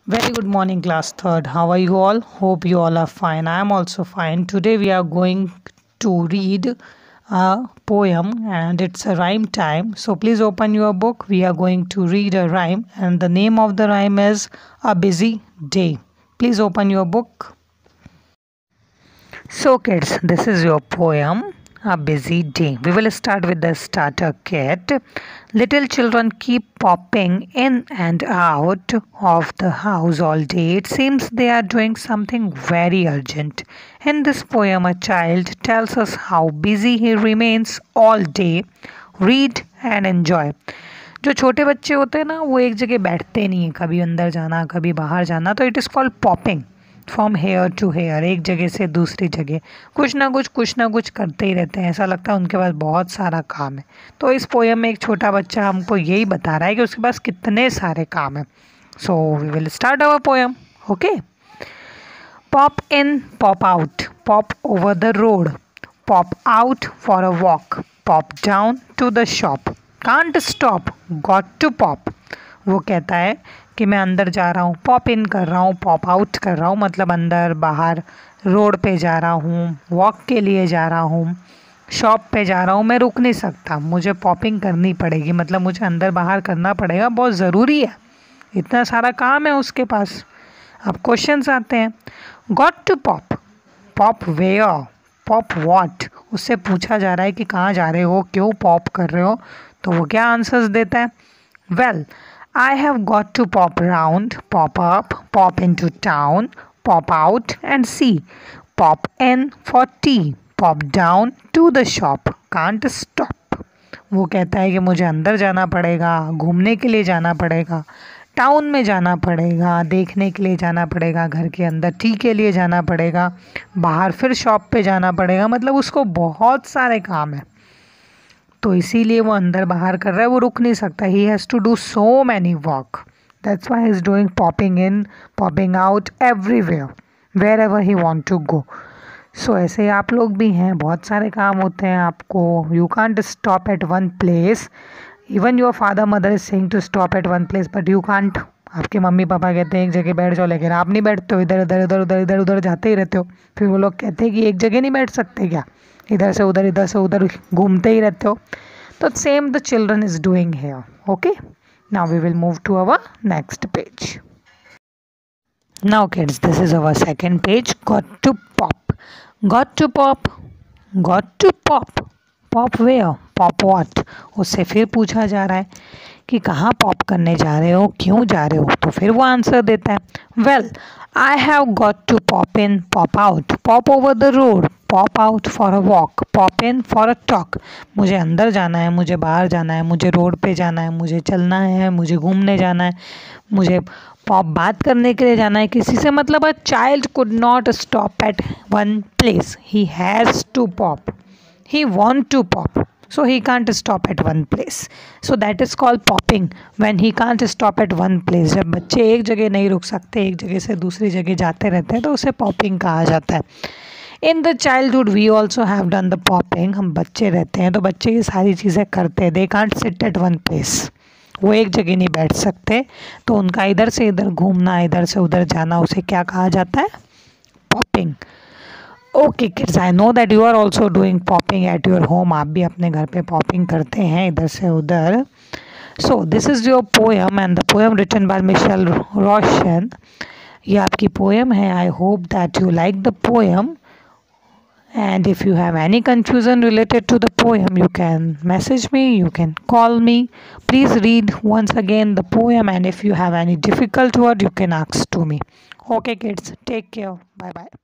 Very good morning, class third. How are you all? Hope you all are fine. I am also fine. Today we are going to read a poem and it's a rhyme time. So please open your book. We are going to read a rhyme and the name of the rhyme is A Busy Day. Please open your book. So kids, this is your poem, A Busy Day. We will start with the starter kit. Little children keep popping in and out of the house all day. It seems they are doing something very urgent. In this poem, a child tells us how busy he remains all day. Read and enjoy. जो छोटे बच्चे होते हैं ना, वो एक जगह बैठते नहीं है, कभी अंदर जाना कभी बाहर जाना, तो it is called popping. From here to here, एक जगह से दूसरी जगह कुछ ना कुछ करते ही रहते हैं. ऐसा लगता है उनके पास बहुत सारा काम है. तो इस पोएम में एक छोटा बच्चा हमको यही बता रहा है कि उसके पास कितने सारे काम हैं. So we will start our poem. Okay. Pop in pop out, pop over the road, pop out for a walk, pop down to the shop, can't stop, got to pop. वो कहता है कि मैं अंदर जा रहा हूँ, पॉप इन कर रहा हूँ, पॉप आउट कर रहा हूँ, मतलब अंदर बाहर, रोड पे जा रहा हूँ, वॉक के लिए जा रहा हूँ, शॉप पे जा रहा हूँ, मैं रुक नहीं सकता, मुझे पॉपिंग करनी पड़ेगी, मतलब मुझे अंदर बाहर करना पड़ेगा, बहुत ज़रूरी है, इतना सारा काम है उसके पास. अब क्वेश्चंस आते हैं. Got to pop, pop where, pop what. उससे पूछा जा रहा है कि कहाँ जा रहे हो, क्यों पॉप कर रहे हो, तो वो क्या आंसर्स देता है. Well, I have got to pop round, pop up, pop into town, pop out and see, pop in for tea, pop down to the shop, can't stop. वो कहता है कि मुझे अंदर जाना पड़ेगा, घूमने के लिए जाना पड़ेगा, टाउन में जाना पड़ेगा, देखने के लिए जाना पड़ेगा, घर के अंदर टी के लिए जाना पड़ेगा, बाहर फिर शॉप पे जाना पड़ेगा, मतलब उसको बहुत सारे काम हैं. तो इसीलिए वो अंदर बाहर कर रहा है, वो रुक नहीं सकता. He has to do so many work. That's why he is doing popping in, popping out everywhere, wherever he want to go. So ऐसे आप लोग भी हैं, बहुत सारे काम होते हैं आपको. You can't stop at one place. Even your father mother is saying to stop at one place, but you can't. आपके मम्मी पापा कहते हैं एक जगह बैठ जाओ, लेकिन आप नहीं बैठते हो, इधर उधर इधर उधर इधर उधर जाते ही रहते हो. फिर वो लोग कहते हैं कि एक जगह नहीं बैठ सकते क्या, इधर से उधर घूमते ही रहते हो. तो same the children is doing here. Okay. Now we will move to our next page. Now kids, this is our second page. Got to pop, got to pop, got to pop, pop where, pop what. उससे फिर पूछा जा रहा है कि कहाँ pop करने जा रहे हो, क्यों जा रहे हो, तो फिर वो आंसर देता है. Well, I have got to pop in, pop out, pop over the road, pop out for a walk, pop in for a talk. मुझे अंदर जाना है, मुझे बाहर जाना है, मुझे रोड पे जाना है, मुझे चलना है, मुझे घूमने जाना है, मुझे पॉप बात करने के लिए जाना है किसी से. मतलब a child could not stop at one place, he has to pop, he want to pop, so he can't stop at one place. So that is called popping, when he can't stop at one place. जब बच्चे एक जगह नहीं रुक सकते, एक जगह से दूसरी जगह जाते रहते हैं, तो उसे पॉपिंग कहा जाता है. In the childhood we also have done the popping. हम बच्चे रहते हैं तो बच्चे ये सारी चीज़ें करते हैं. They can't sit at one place, वो एक जगह नहीं बैठ सकते, तो उनका इधर से इधर घूमना, इधर से उधर जाना, उसे क्या कहा जाता है, popping. Okay kids, I know that you are also doing popping at your home. आप भी अपने घर पे पॉपिंग करते हैं इधर से उधर. So this is your poem and the poem written by Michelle Rosen. ये आपकी पोएम है. I hope that you like the poem. And if you have any confusion related to the poem, you can message me, you can call me. Please read once again the poem, and if you have any difficult word, you can ask to me. Okay kids, take care. Bye bye.